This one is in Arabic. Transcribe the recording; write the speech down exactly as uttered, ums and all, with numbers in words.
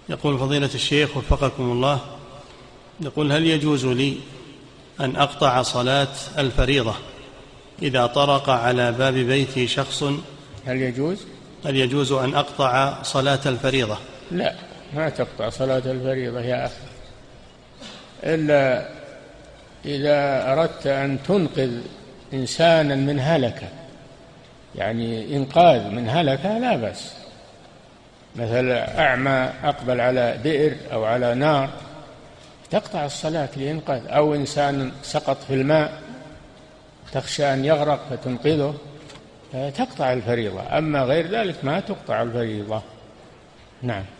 يقول فضيلة الشيخ وفقكم الله، يقول هل يجوز لي أن أقطع صلاة الفريضة إذا طرق على باب بيتي شخص؟ هل يجوز هل يجوز أن أقطع صلاة الفريضة؟ لا، ما تقطع صلاة الفريضة يا أخي، إلا إذا أردت أن تنقذ إنسانا من هلكة، يعني إنقاذ من هلكة لا بأس، مثلا أعمى أقبل على بئر أو على نار تقطع الصلاة لإنقاذ، أو إنسان سقط في الماء تخشى أن يغرق فتنقذه تقطع الفريضة، أما غير ذلك ما تقطع الفريضة. نعم.